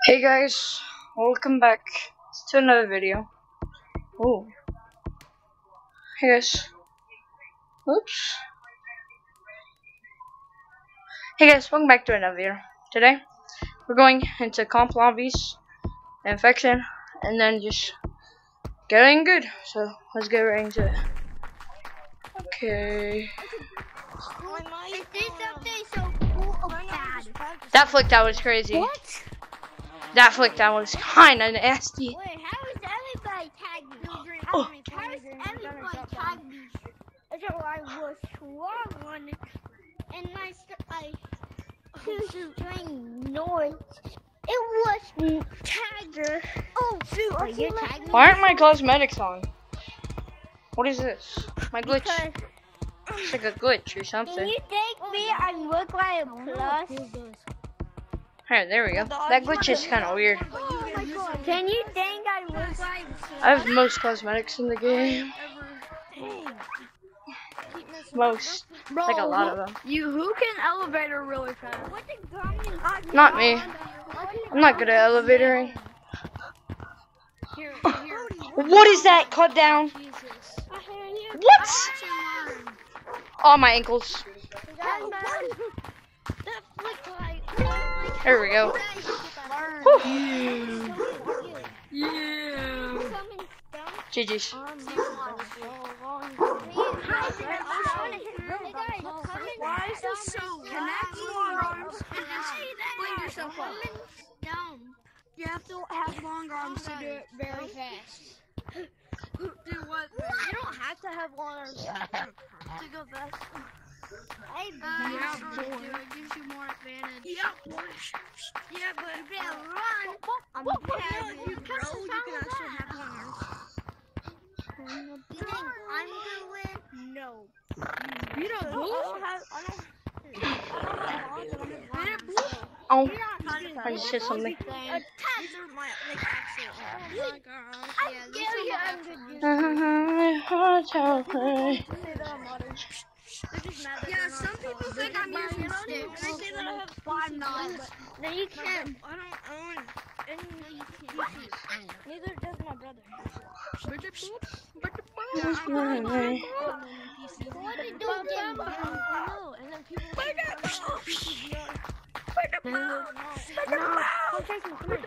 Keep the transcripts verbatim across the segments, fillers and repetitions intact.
Hey guys, welcome back to another video. Oh, hey guys. Oops. Hey guys, welcome back to another video. Today, we're going into comp lobbies, infection, and then just getting good. So let's get right into it. Okay. That flick that was crazy. What? That flick that was kinda nasty. Wait, how is everybody tagged me? Oh. How is everybody tagged me? So I was strong on it, and I I string noise. It was tagger. Oh shoot! Are you tagging me? Why aren't my cosmetics on? What is this? My glitch. Because It's like a glitch or can something. you think me I look like a plus? Here, there we go. That glitch is kind of weird. Oh my god! Can you think I look like? I have most cosmetics in the game. Most. Bro, Like a lot who, of them. You who can elevator really fast? Not me. I'm not good at elevatoring. Here, here. What is that? Cut down. What? Oh, my ankles. There we go. Whew. Yeah. G G's. Why is this so? Connect long arms and just fling yourself up. You have to have long arms to do it very fast. Do what? You don't have to have long arms to go fast. Hey, Uh, yeah, boy. It gives you more advantage. Yeah, boy. Yeah, but you better run. I'm yeah, you grow, you can actually have long arms. You think I'm gonna win? No. You don't I have. Oh, I just hit something. These are my like actual. Oh my gosh. I Yeah, these dare you, are I'm Yeah, some people think I'm using sticks. They say that I have five knives. No, you can't. I don't own any P Cs. Neither does my brother. Yeah, I'm not buying P Cs. What did you do? No, and then people. No, no. Come chase me, come here.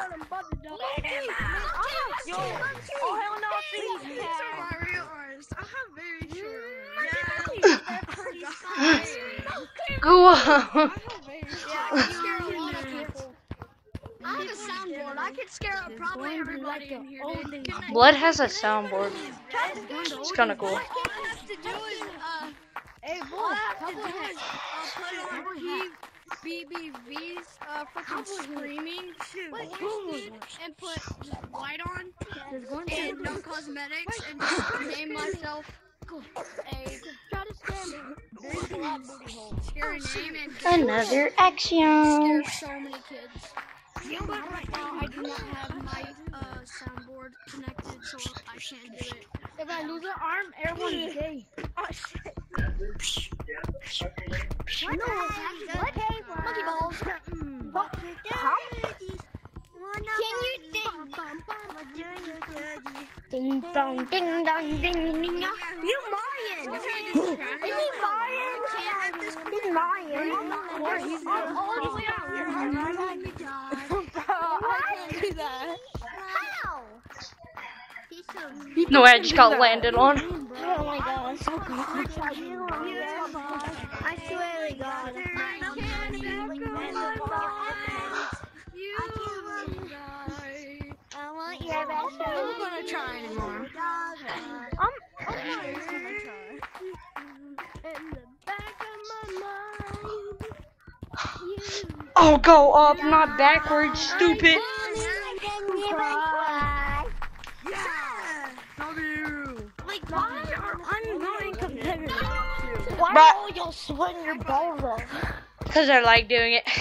Yo, oh hell no, please. These are my real arms. I have very short arms. Go on. I have very short arms. I can scare a lot of people. I have a soundboard. I can scare probably everybody in here. Dude. Can I- Blood has a soundboard. It's kind of cool. All I have to do is, uh, hey, boy, all I have to do is uh, put on P B B Vs, uh, freaking screaming, and put just white on, and no cosmetics, and just name myself a scary name and Another action. scare so many kids. But right now I do not have my uh, soundboard connected, so I can't do it. If I lose an arm, everyone's gay. Oh shit. What the heck? What? Monkey balls. What? Can you think? Ding dong, ding dong, ding ding ding. You Mayan. Is he Mayan? He's Mayan. Or he's all the way out here. I can't do that. How? He's so. No way, I just got landed on. Oh my god, so good. I swear to God. I want your best friend. I'm not gonna try anymore. I'm, I'm not even gonna try. In the back of my mind. Oh, go up, not backwards, stupid. Yeah! Love you! Like, why are unwilling competitors? Why Bruh. are you sweating your balls off? Because I like doing it.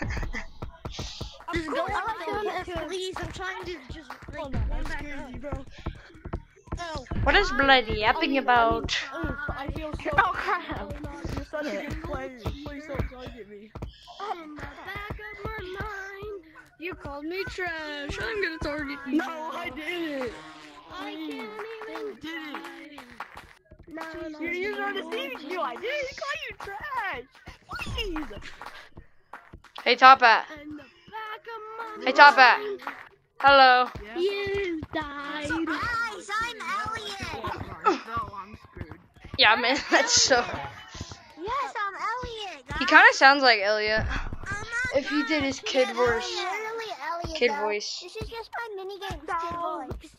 Just go I up like there, to- please. I'm trying to just, like, I'm back scared, up. bro. Oh. What is bloody yapping about? Oof, I feel so. Oh, crap. You're such a good player. Please don't target me. In the back of my mind, you You called me trash. I'm gonna target you. No, I didn't. I can't even. Did it? No, no, You're, you're not deceiving you. I didn't call you trash. Please. Hey, Top Hat. In the back of my Hey, Top Hat. Hello. You died. Guys, I'm Elliot. No, I'm screwed. Yeah, man, that's so. Yes, I'm Elliot. He kind of sounds like Elliot. Oh my If he did his God. kid Yeah, voice. literally Elliot, Kid though. voice. This is just my minigame kid voice.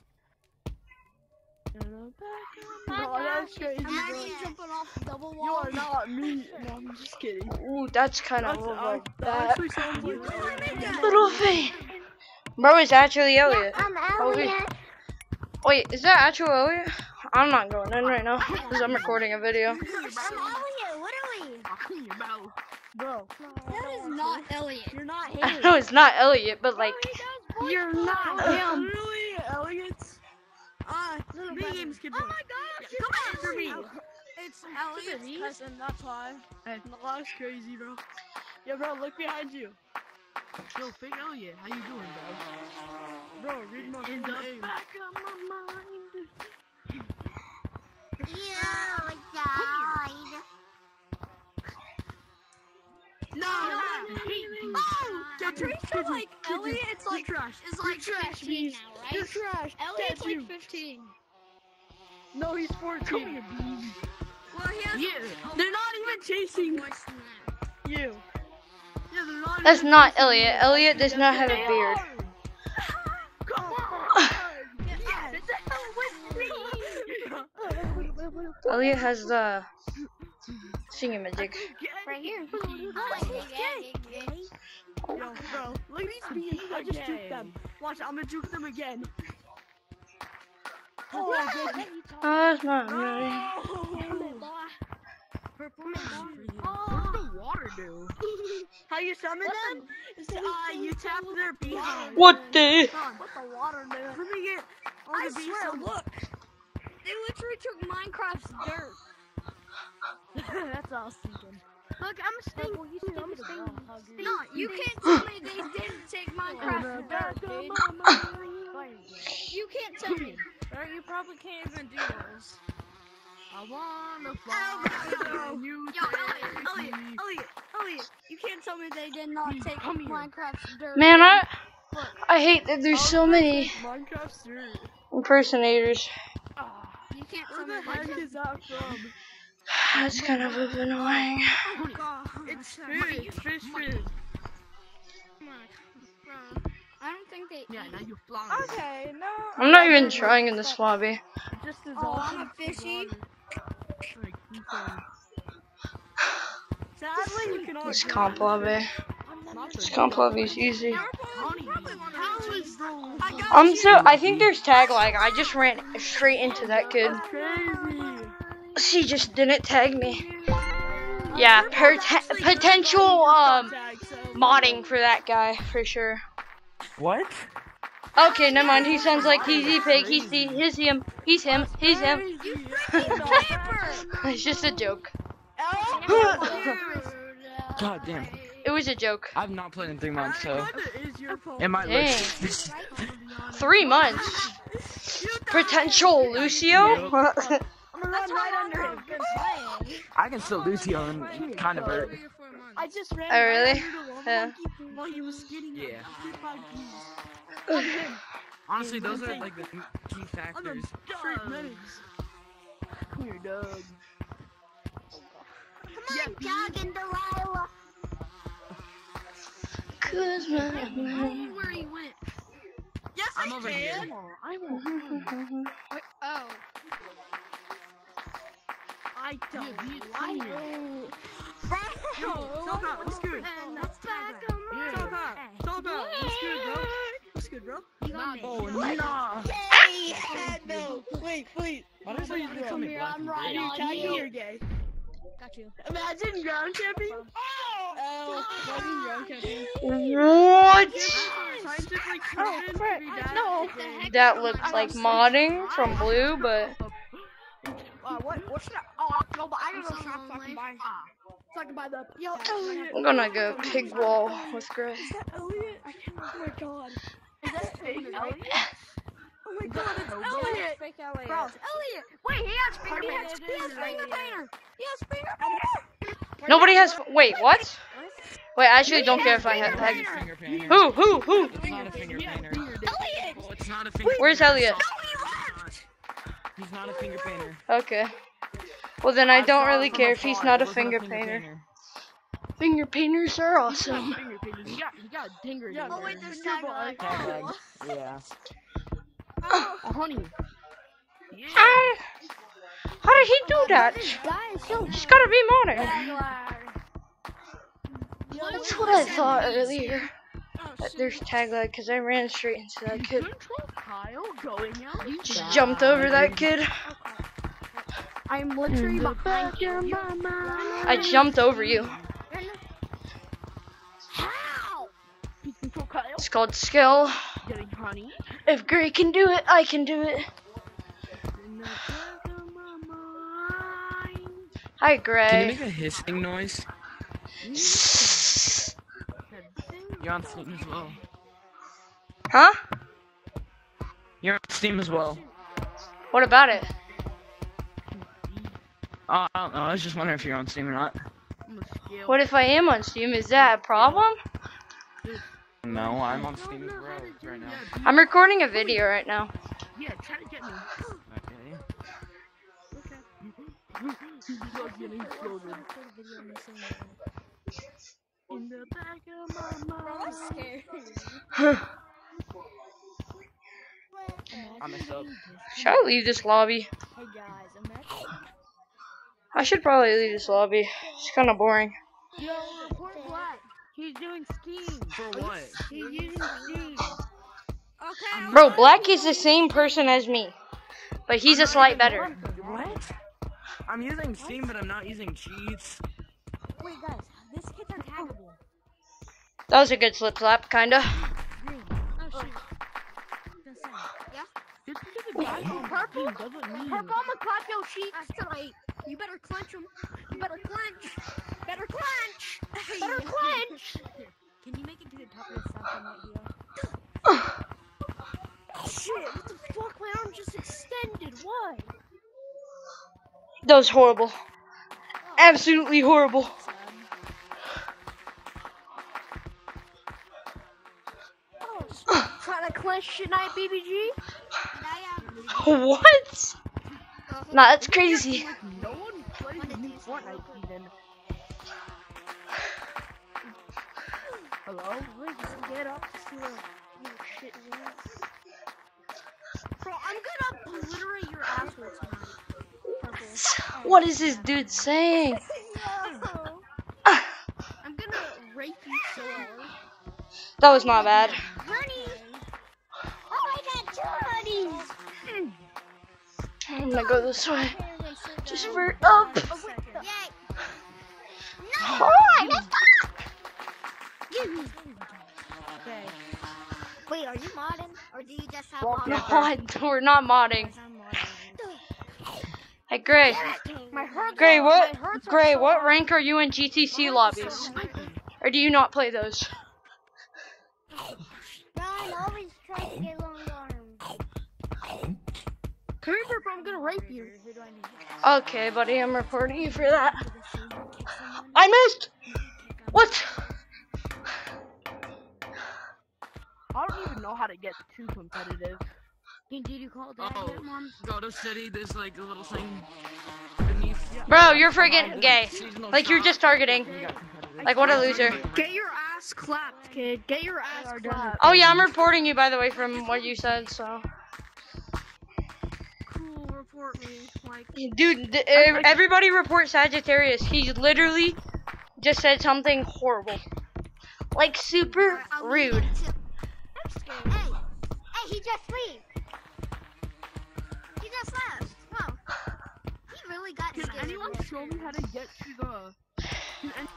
Oh, that's crazy, Imagine bro. jumping off the double You wall. are not me. No, I'm just kidding. Ooh, that's kind of That's, like uh, that that. actually sounds like Elliot. Little thing. Bro, it's actually Elliot. I'm Okay. Elliot. Wait, is that actual Elliot? I'm not going in right now because I'm recording a video. I'm Elliot. What are we? Bro, That is not Elliot. you're not I him. know it's not Elliot, but like, You're not him. Literally Elliot's. Uh, minigames kid voice. Oh my gosh, Yeah, come after me. It's Elliot's cousin, That's why. Hey, no, that's crazy, bro. Yeah, bro, look behind you. Yo, fake Elliot, how you doing, bro? Bro, read my In the name. back of my mind. Yeah, I died. No, I hate you. Oh, I'm pretty sure like Elliot's like trash. is like trash, fifteen Bees. now, You're right? trash. Elliot's That's like you. fifteen. No, he's fourteen. Well, he has Yeah. They're not even chasing voice than that. you. Yeah, they're not that's even not chasing Elliot. you. Elliot does Yes, not have a they beard. are. Come on. Yes. Elliot has the thingamajig. Right here. Oh, he's gay. Yo, bro, look at these bees. I just juked them. Watch, I'm gonna juke them again. Oh, baby. Oh, that's not No. really. Purple What does the water do? How you summon them? Is uh, you tap their behind. What the? What the water do? Let me get all I the bees. swear, look. They literally took Minecraft's dirt. That's all I was thinking. Look, I'm stinking. You I'm stinking. No, you can't tell me they didn't take Minecraft's dirt, dude. You can't tell me. Or you probably can't even do those. I wanna fly. Oh, You Yo, Elliot, Elliot, Elliot, Elliot. You can't tell me they did not take come here. Minecraft's dirt. Man, I I hate that there's so many Minecraft's dirt. impersonators. You can't tell Where me the they heck did. is that from? That's kind of annoying. Oh god. It's fish, fish, fish. I don't think they Yeah, eat. now you fly. Okay, no. I'm not even trying in this lobby. Just as Oh, awesome. I'm a fishy. Like, you can- Sadly, you can all This agree comp on lobby. This comp lobby is easy. Honey, How is bro? I got I'm you. so I think there's tag lag. I just ran straight into that kid. That's crazy. She just didn't tag me. Yeah, per potential um Tag, so- modding for that guy for sure. What? Okay, never mind. He sounds like he's E pig. He's the he's him. He's him. He's him. You freaking camper! It's just a joke. God damn. It was a joke. I've not played in three months, so It is your fault. it might look. Dang. Three months. Potential Lucio. I'm gonna run right under him. I can still Lucio and kind of hurt. I just ran Oh, really? right under the wall Yeah. monkey while he was skating. Yeah. On him. Honestly, those are like the key I'm a factors. straight menace. Come here, dog. Come on, dog and Delilah. Cause my Where he went? Yes, I'm I over can. here. I won't. Wait, oh. I don't Yeah, like come it. Yo, stop out. What's good? And that's back on my Stop out. Stop out. What's good, bro? What's good, bro? You got me. Oh, nah. Hey, no. Wait, wait. Why does he Come call me here, black I'm and right gray? You on tag me you. or gay? Got you. Imagine ground camping. Oh, imagine ground camping. What? Scientifically Oh, proven to frick. be I that know. gay. That looks like modding from Blue, but Uh, what? What should I? Oh, no, but I don't know. I'm so lonely. Bye. Talking about the yo. I'm gonna go pig wall with Gray. Is that Elliot? I can't. Oh my god. Is that fake Elliot? Oh my god, it's Elliot. Fake Elliot. Bro, it's Elliot. Wait, he has finger painter. He has finger painter. He has finger painter. Nobody has. Wait, what? Wait, I actually don't care if I have tag. Finger painter. Who? Who? Who? It's not a finger painter. Elliot. Oh, it's not a finger Where's painter. Elliot? He's not a finger painter. Okay. Well, then I I don't saw it really from care if afar. he's It not a wasn't finger finger painter. Finger painters are awesome. Finger painter. He got, he got dinger. Yeah, dinger. oh wait, there's tagline. Tag lag. Yeah. Oh, honey. Yeah. Ah, how did he do that? Guys, yo, He's gotta be modern. tagline. That's what I thought earlier. Oh, That there's tag lag because I ran straight into that kid. Control Kyle going out. Just jumped over that kid. I'm literally behind you. I jumped over you. How? Control Kyle. It's called skill. Getting honey. If Gray can do it, I can do it. In the back of my mind. Hi, Can you Gray. make a hissing noise? You're on Steam as well. Huh? You're on Steam as well. What about it? Oh, I don't know. I was just wondering if you're on Steam or not. I'm a skill. What if I am on Steam? Is that a problem? No, I'm on Steam as well right now. I'm recording a video right now. Yeah, try to get me. Okay. He's not getting exploded. In the back of my mind. Scared. I messed up. Should I leave this lobby? Hey guys, imagine. I should probably leave this lobby. It's kind of boring. Yo, report Black. He's doing schemes. For what? He's using schemes. Okay. Bro, Black is the same person as me, but he's a slight better. What? I'm using Steam, but I'm not using cheats. Wait, guys, this kid's untaggable. That was a good slip slap, kinda. Oh shoot. Yeah. Just because a guy from purple doesn't mean. Purple, I'ma clap your cheeks tonight. You better clench them. You better clench. Better clench. Better clench. Can you make it to the top of the second right Shit, what the fuck? My arm just extended. Why? That was horrible. Absolutely horrible. Oh, trying to clench tonight, B B G? What? Nah, that's crazy. here? No one plays the new Fortnite season. Hello? Get up to a shit. Bro, I'm gonna obliterate your asshole tonight. Purple. What is this dude saying? I'm gonna rape you so hard. That was not bad. Honey! Oh, I got two honeys! I'm gonna go this way. Just for up. Yay! No! Oh, I messed up! Okay. Wait, are you modding? Or do you just have modding? No, I- we're not modding. Hey, Gray. My hurts Gray, are- what? my hurts are Gray, so what hard. rank are you in G T C lobbies? Or do you not play those? Ryan always tries to get long arms. Come here, Purple, I'm gonna rape you. Okay, buddy, I'm reporting you for that. I missed! What? I don't even know how to get too competitive. Did you call that Oh, yet, Mom? go to city. There's like a little thing beneath. Bro, you're friggin' gay. Seasonal Like, you're shop. just targeting. You got competitive. Like, what a loser. Get your ass clapped, kid. Get your ass clapped. Oh, yeah, I'm reporting you, by the way, from what you said, so. Cool, report me. Like, Dude, th- ev- everybody report Sagittarius. He literally just said something horrible. Like, super rude. I'm scared. Hey, hey, he just leave. He just left. Wow. He really got Can scared. anyone show me how to get to the... Can any-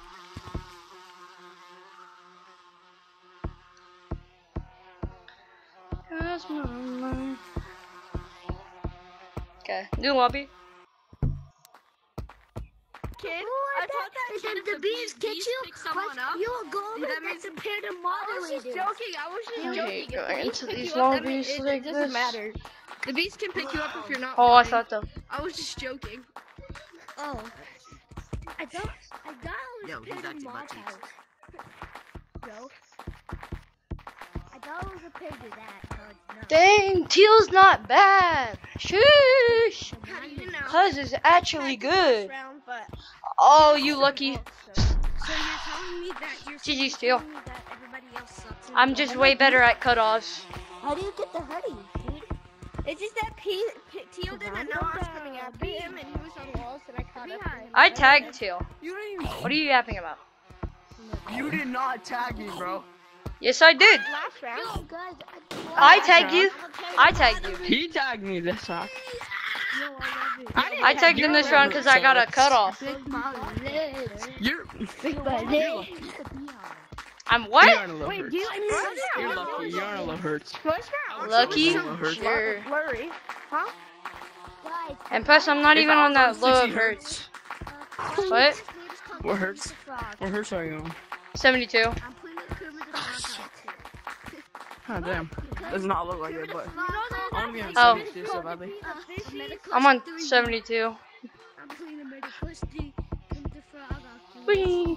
Okay, new lobby. kid. What I taught that if kid the, if the the bees bees catch you, pick someone like, up, you will go over that there means- to pair the I was moderators. just joking. I was just I joking. hate If the going bees into pick these you up, that lobbies mean- it, like it doesn't this. matter. The bees can pick you up if you're not Oh, I flying. thought the. I was just joking. Oh. I thought, I thought I Yo, was he's paired in acting Mod butt cheeks. House. Yo. I thought it was a pair to that. No, it's not. Dang, teal's not bad. Sheesh. How do you know? Cuz is actually good. Round, but Oh, you lucky. so you're telling me that you're G G you're Steel. telling me that everybody else sucks. in I'm the just game? way better at cutoffs. How do you get the hoodie, dude? It's just that P, P, Teal didn't know I was coming after him, and he was on walls, and I caught up to him. I tagged Teal. You didn't even. What are you yapping about? You did not tag me, bro. Yes, I did. Last round. Yo, guys, I tagged you. I tagged you. He tagged me this round. Yo, I love it. I I tagged him this round because I got a cutoff. Big lids. You're. Big You're lids. lucky. I'm You're what? on a low Wait, hurts. do you understand? You're lucky. You're on a low hurts. First round. Lucky? You're on a low hurts. Sure. Blurry. Huh? Guys, And plus, I'm not If even I on was that low sixty of hurts. uh, What? What hurts? What hurts are you on? seventy-two. I'm putting the Kermit the Frog Oh, damn. Does not look like it, but I want to be on Oh. seventy-two so badly. I'm on seventy-two. I'm putting the Mega Christie Kermit the Frog out. Whee!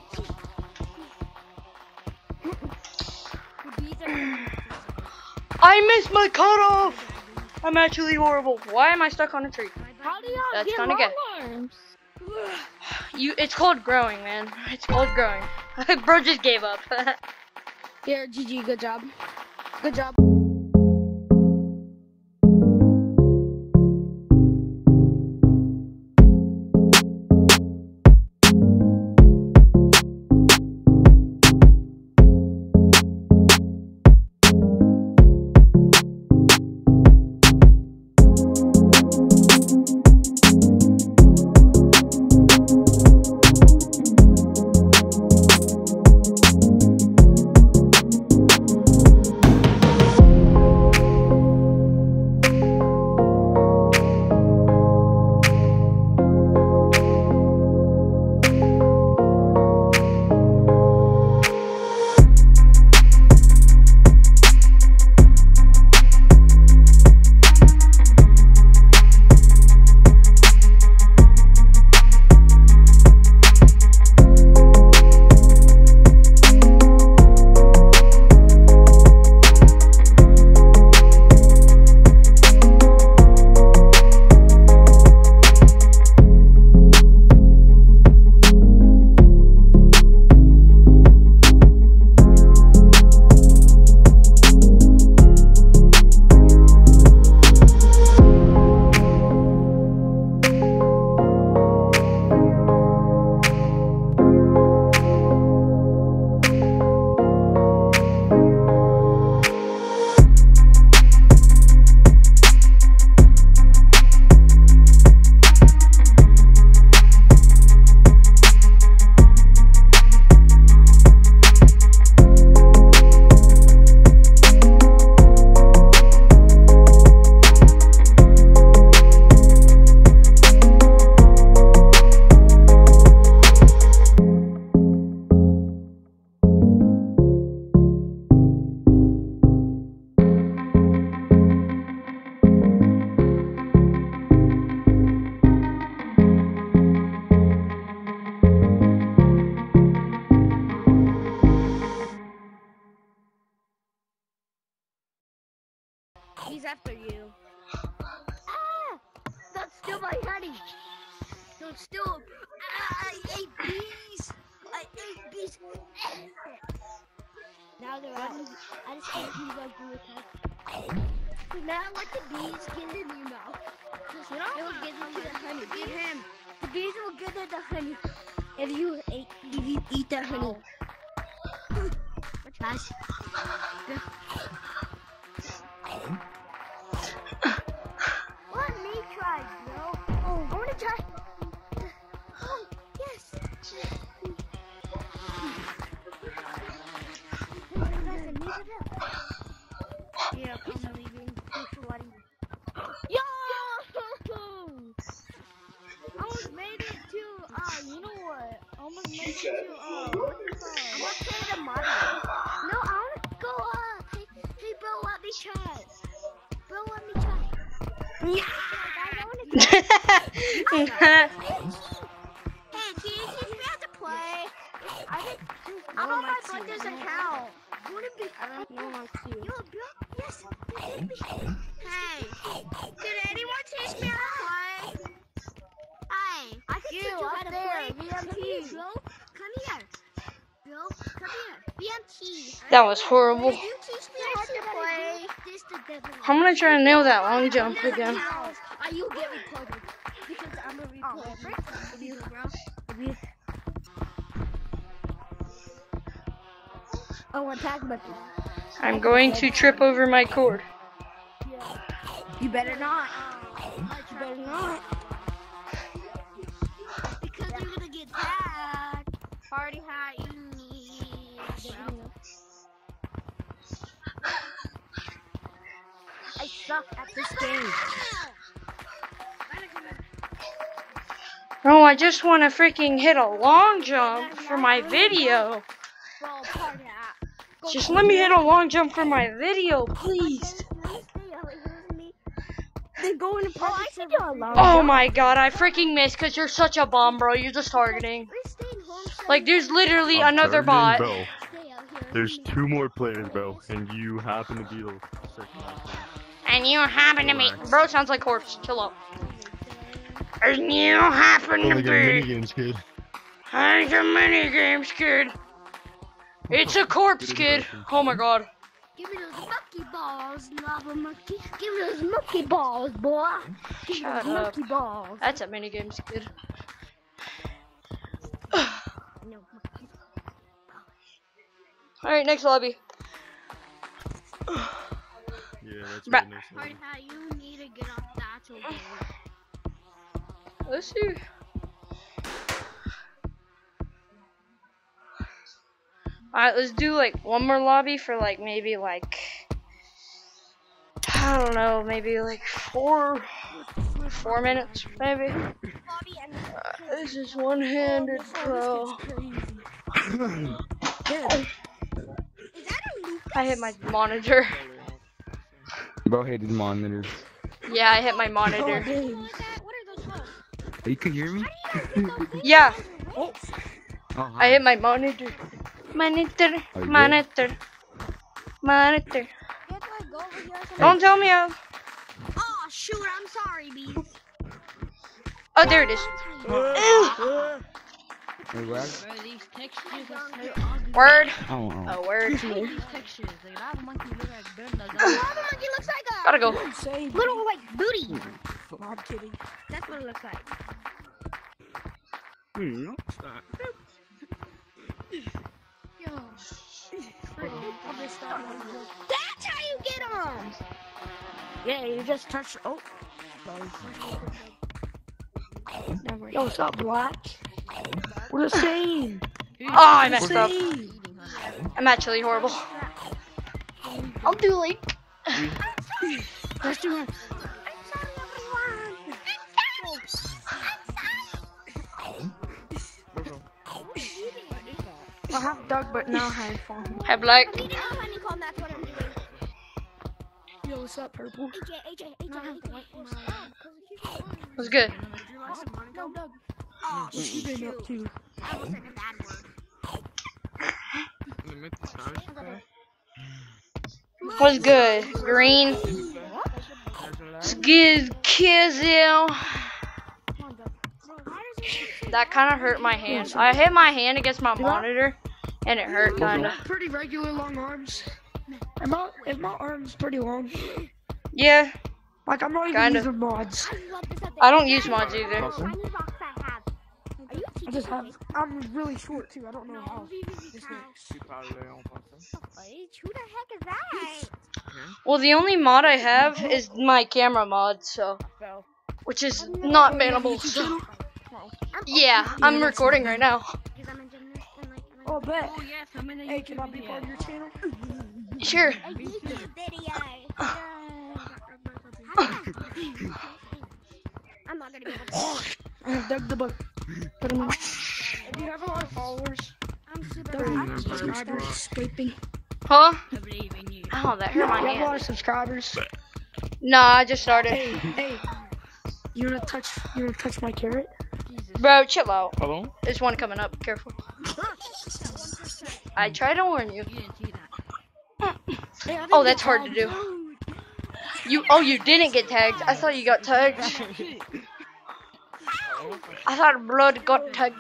The bees are I missed my cutoff! I'm actually horrible. Why am I stuck on a tree? How do y'all That's get kinda good. arms? You, it's called growing, man. It's called growing. Bro just gave up. Here, G G. Good job. Good job. He's after you. Ah! That's still my honey. Don't steal him. Ah, I ate bees. I ate bees. Now they're out. I just can't use like blue attack. So now let the bees get in your mouth. Just You know they'll what? get into the honey. Get him. The bees will get in the honey. If you eat, if you eat the honey. Guys. Let me try, bro. Oh, I want to try. Oh, yes. Yeah, I'm leaving. Yo! I almost made it to, uh, you know Hey, T, teach me how to play. I think I'm on my brother's account. You wanna be? I don't know how to. Yo, Bill. Yes. Hey, can anyone teach me how to play? Hey, I can teach you how to play. V M T. Bill, come here. Bill, come here. V M T. That was horrible. Can you teach me how to play? I'm gonna try to nail that long jump again. Are you get recorded? Because I'm a recorder. Oh, attack button. I'm going to trip over my cord. You better not. You better not. Because you're gonna get tagged. Party hat you need. I suck at this game. Oh, I just want to freaking hit a long jump for my video. Just let me hit a long jump for my video, please. Oh my god, I freaking missed because you're such a bomb, bro. You're just targeting. Like, there's literally I'm another bot. Bro. There's two more players, bro, and you happen to be the second last one. And you happen to be. Bro, sounds like corpse. Chill up. And you happen to Only got mini be. games, kid. I got mini games, kid. It's a corpse, kid. Oh my god. Give me those monkey balls, lava monkey. Give me those monkey balls, boy. Give me Shut those up. monkey balls. That's a mini games, kid. No, monkey. Alright, next lobby. Yeah, that's Bruh. really nice. Party hat, you need to get off that okay? Let's see. Alright, let's do like one more lobby for like maybe like I don't know, maybe like four four minutes maybe. Uh, this is one-handed pro. I hit my monitor. Bro hated monitors. Yeah, I hit my monitor. You can hear me? Yeah, Oh, I hit my monitor. Monitor, Oh, you did? monitor, monitor. Don't tell me how. Oh shoot, I'm sorry, B. Oh, there it is. Wait, what? Bro, these textures are so ugly. Word. Oh, oh. A word. These textures, like, lava monkey look like Brenda. Lava monkey looks like a Gotta go. little like booty. I'm kidding. That's what it looks like. Hmm, no, stop. Yo. That's how you get them. Yeah, you just touched. Oh. Yo, what's up, Black? What a shame. Oh, I messed up. Shame. I'm actually horrible. I'll do like. Let's do it. I have Doug, but now I have phone. Hi, Black. We didn't know honeycomb, that's what I'm doing. Yo, what's up, Purple? A J, A J, A J, A J. What's good? No, Doug. Oh, What you been up to? I almost said a bad word. What's good? Green. What's good, Kizzo? That kind of hurt my hand. I hit my hand against my monitor, and it hurt kind of. Pretty regular long arms. Am I, is my arms pretty long? Yeah, Like, I'm not even Kinda. using mods. I love this. I don't use mods either. Shiny box I have. Are you I just have, I'm really short too. I don't know how this works. Who the heck is that? Well, the only mod I have is my camera mod, so which is not bannable. So. Yeah, I'm recording right now. Because I'm a gymnast and like, and like Oh, bet. Oh, yes, I'm in a Hey, can I YouTube be video. part of your channel? Sure. a YouTube video. I'm not gonna be able to. I have Doug the book. Put him on. Do you have a lot of followers? I'm super Doug, bad. you have subscribers? Scraping. Huh? I believe in you. Oh, that hurt my You have a lot hand. of subscribers. Nah, I just started. Hey, hey. You wanna touch? You wanna touch my carrot? Bro, chill out. Hello? There's one coming up. Careful. I try to warn you. Oh, that's hard to do. You. Oh, you didn't get tagged. I thought you got tagged. I thought blood got tagged.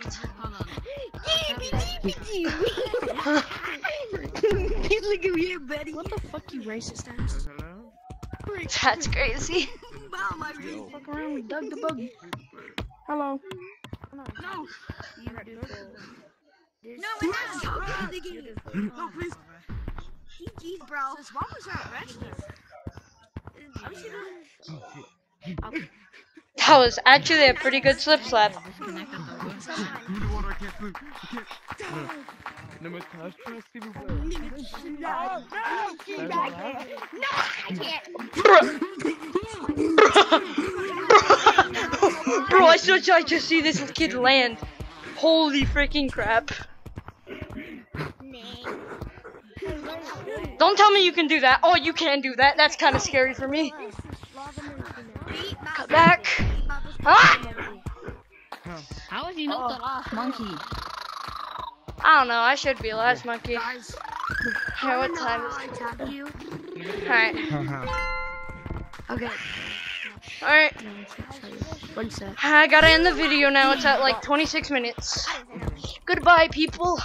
Look at me, buddy. What the fuck, you racist ass? That's crazy. Fuck around, we dug the buggy. Hello. No. No, we're not talking the game. No, please. G G's, bro. Since why was that registered? That was actually a pretty good slip slap. No más cash, s'il vous plaît. No, no, I can't. Bro, I still try to see this kid land. Holy freaking crap. Don't tell me you can do that. Oh, you can do that. That's kind of scary for me. Come back. Ah! How is he not the last monkey? I don't know. I should be last monkey. Hey, what time is it? Alright. Okay. Alright. One sec. I gotta end the video now. It's at like twenty-six minutes. Goodbye, people.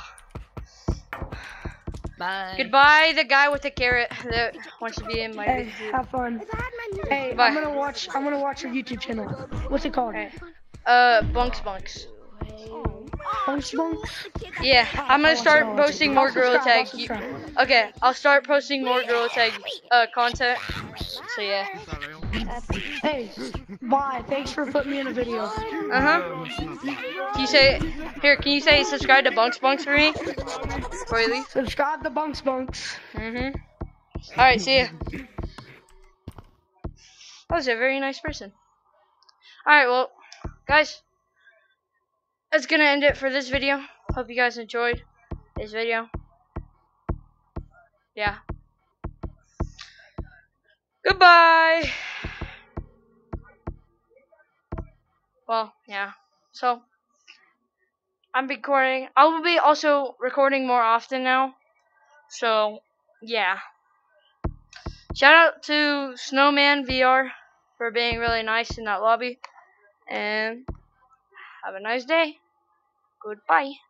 Bye. Goodbye, the guy with the carrot that wants to be in my Hey, video. have fun. Hey, Bye. I'm gonna watch. I'm gonna watch your YouTube channel. What's it called? Alright. Uh, Bunks Bunks. Bunks Bunks. Yeah, I'm gonna start I'll posting more Gorilla subscribe, Tag. I'll subscribe. Okay, I'll start posting more Gorilla Tag uh, content. So yeah. Hey, bye. Thanks for putting me in a video. Uh huh. Can you say here? Can you say subscribe to Bunks Bunks for me before you leave? Subscribe to Bunks Bunks. Mhm. All right. See ya. That was a very nice person. All right. Well, guys, that's gonna end it for this video. Hope you guys enjoyed this video. Yeah. Goodbye. Well, yeah. So, I'm recording. I will be also recording more often now. So, yeah. Shout out to snowmanvr for being really nice in that lobby. And have a nice day. Goodbye.